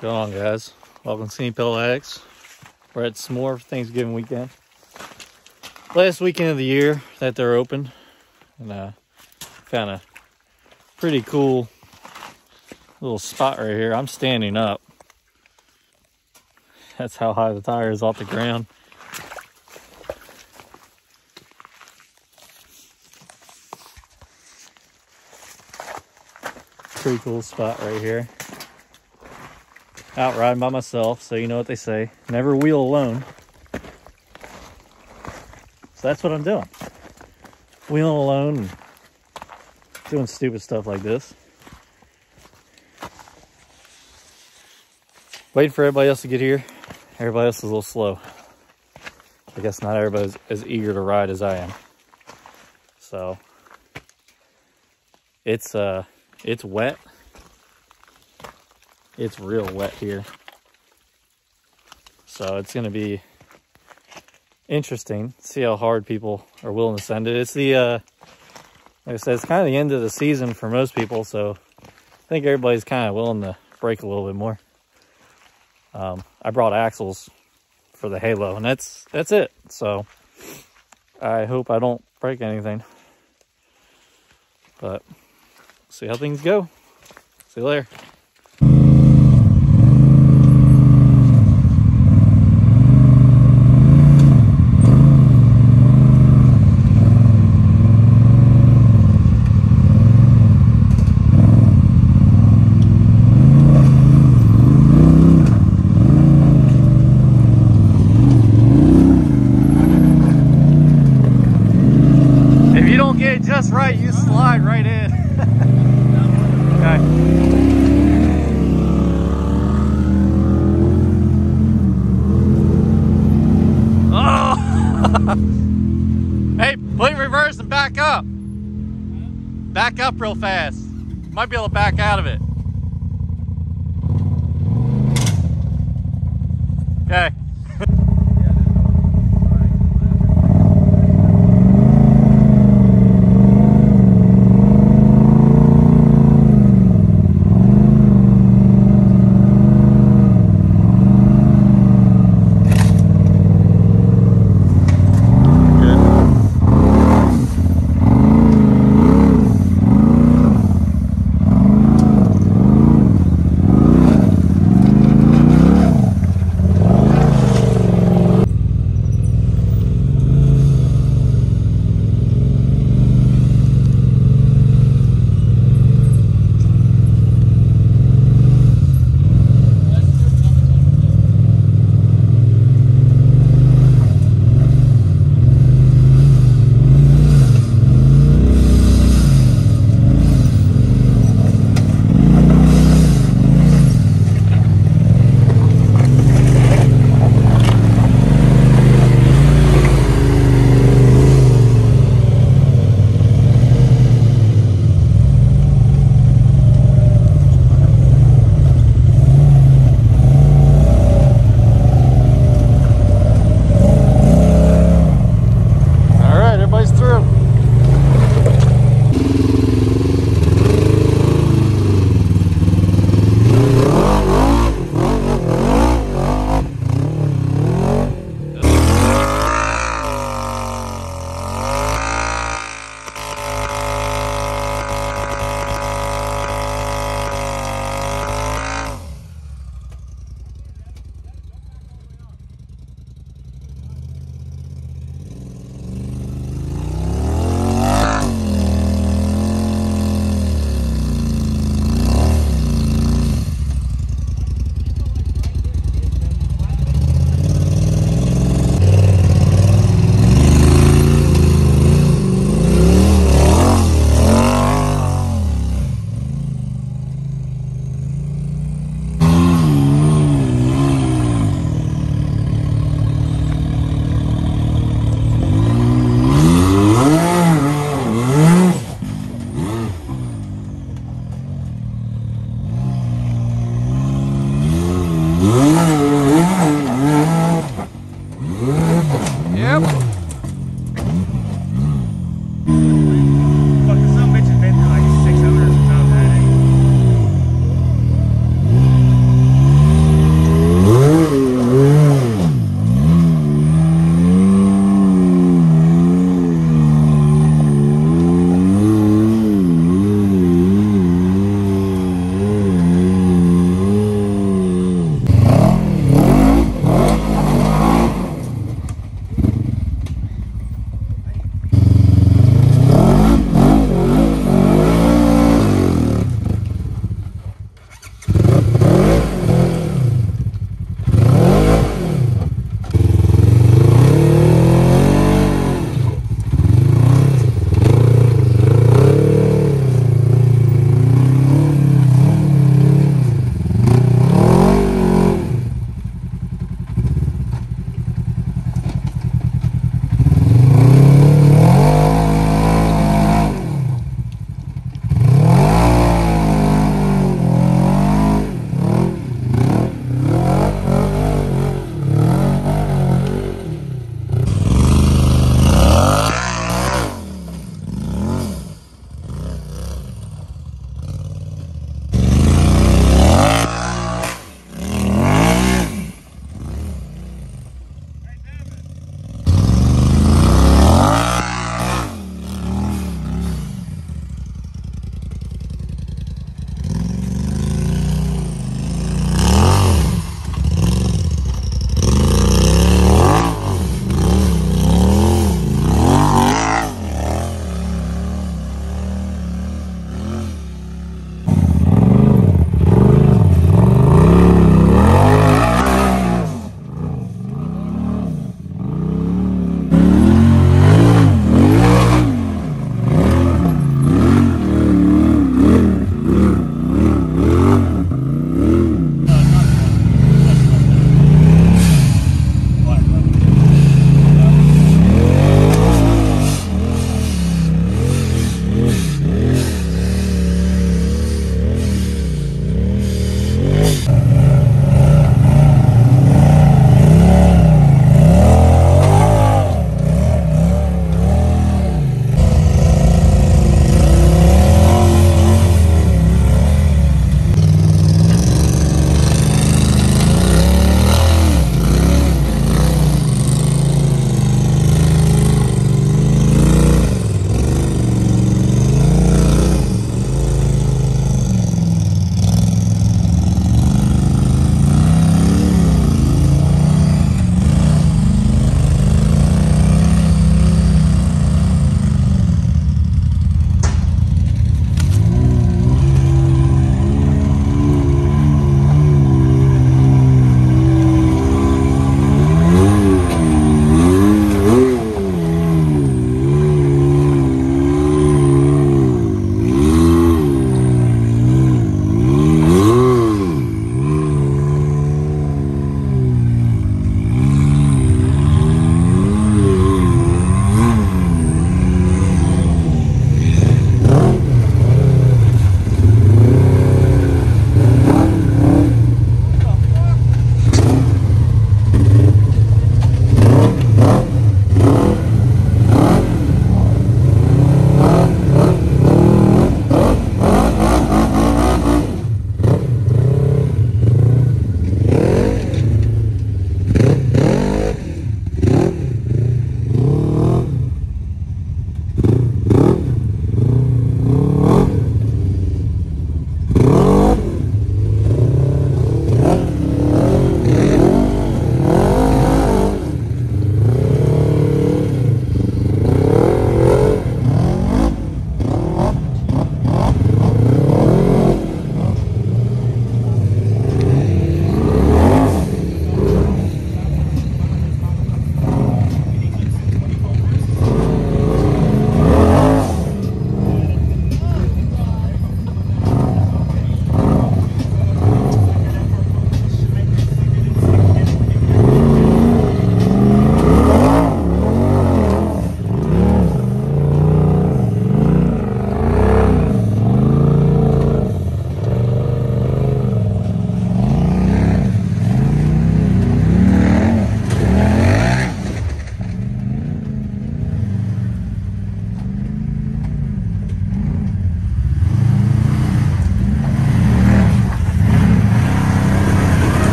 Going on, guys? Welcome to Senior Addicts. We're at SMORR Thanksgiving weekend. Last weekend of the year that they're open. And found a pretty cool little spot right here. I'm standing up. That's how high the tire is off the ground. Pretty cool spot right here. Out riding by myself, so you know what they say, never wheel alone. So that's what I'm doing. Wheeling alone and doing stupid stuff like this. Waiting for everybody else to get here. Everybody else is a little slow. I guess not everybody's as eager to ride as I am. So it's wet. It's real wet here. So it's going to be interesting. See how hard people are willing to send it. It's the, like I said, it's kind of the end of the season for most people. So I think everybody's kind of willing to break a little bit more. I brought axles for the Halo and that's it. So I hope I don't break anything. But see how things go. See you later. Just right, you slide right in. Okay. Oh! Hey, put in reverse and back up. Back up real fast. Might be able to back out of it. Okay.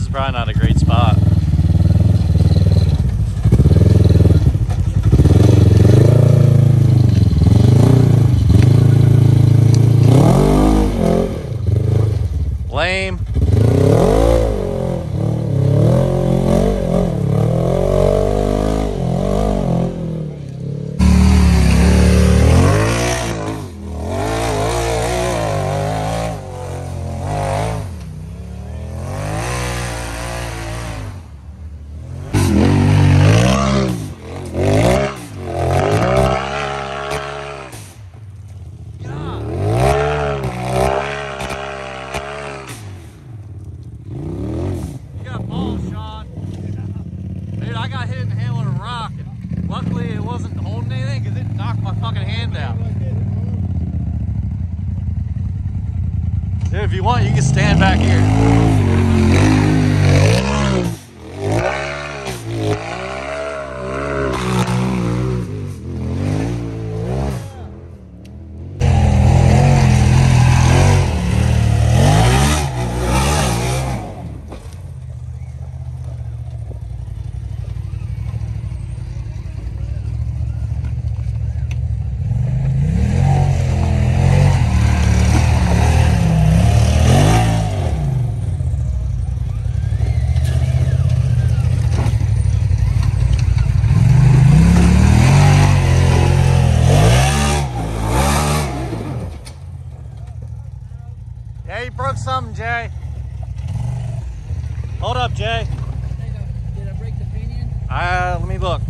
is probably not a great spot. Lame. Dude, if you want, you can stand back here. Yeah, you broke something, Jay. Hold up, Jay. Did I break the pinion? Let me look.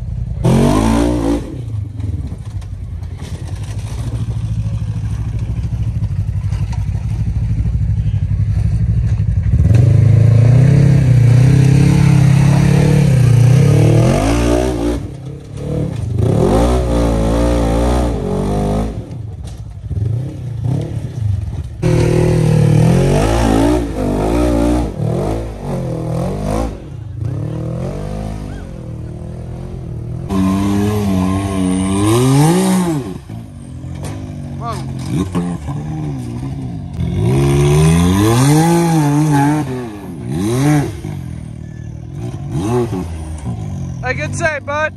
Hey, good save, bud.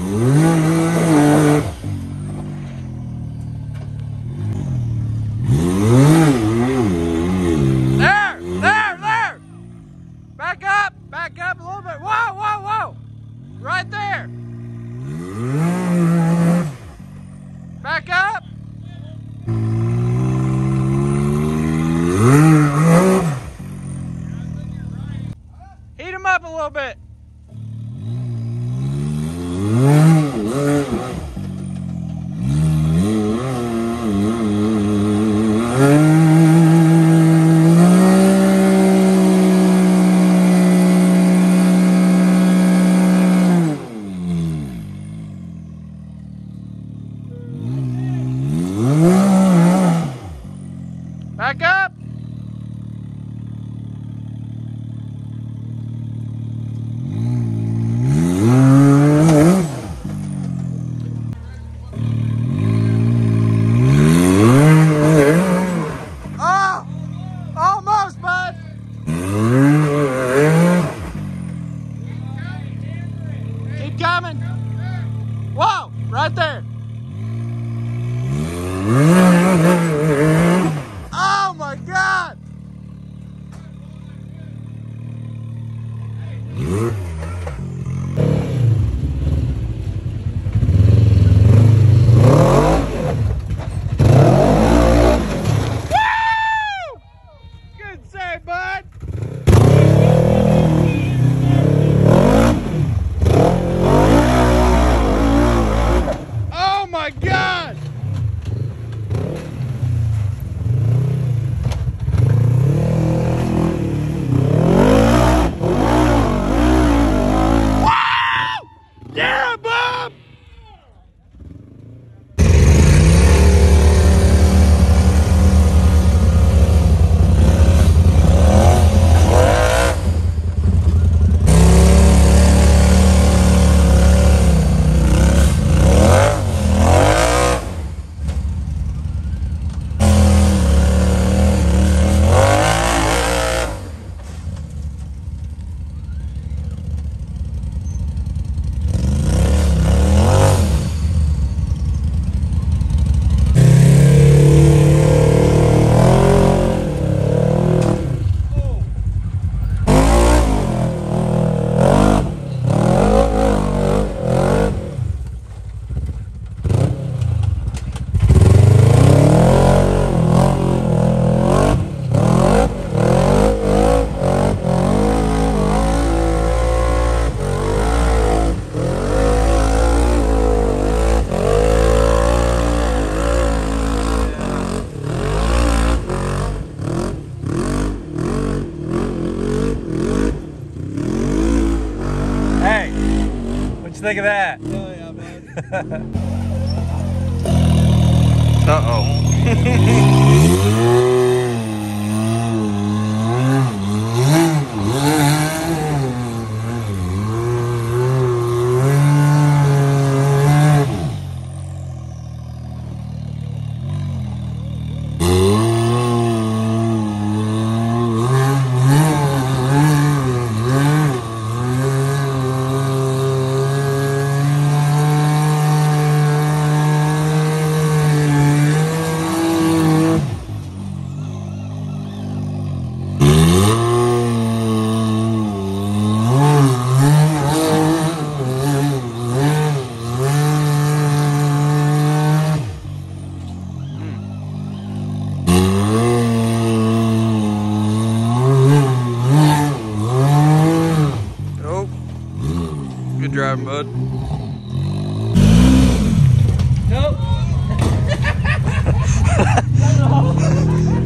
There! Back up a little bit. Whoa! Right there. Back up. Heat them up a little bit. Back up. Oh, almost, bud. Keep coming. Whoa, right there. Oh my God! Woo! Good save, bud. Oh my God! Yeah, Bob! Hey, what you think of that? Oh yeah, man. Good driving, bud. Nope.